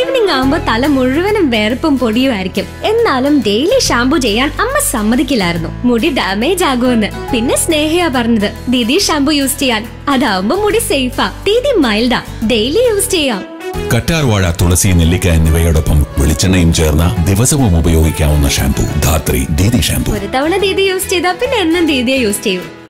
Evening ആകുമ്പോ തല മുഴുവനും വേർപ്പും പൊടിയുമായിരിക്കും. എന്നാലും ഡെയിലി ഷാംപൂ ചെയ്യാൻ അമ്മ സമ്മതിക്കില്ലായിരുന്നു, മുടി ഡാമേജ് ആകുമെന്ന്. പിന്നെ സ്നേഹയാ പറഞ്ഞത് ദീദി ഷാംപൂ യൂസ് ചെയ്യാൻ. അതാവുമ്പോ മുടി സേഫാ, ദീദി മൈൽഡാ, ഡെയിലി യൂസ് ചെയ്യാം. കറ്റാർവാഴ, തുളസി, നെല്ലിക്ക എന്നിവയോടൊപ്പം വെളിച്ചെണ്ണയും ചേർന്ന ദിവസവും ഉപയോഗിക്കാവുന്ന ഷാംപൂ ധാത്രി ദീദി ഷാംപൂ. ഒരു തവണ ദീദി യൂസ് ചെയ്താൽ പിന്നെ എന്നും ദീദിയെ യൂസ് ചെയ്യും.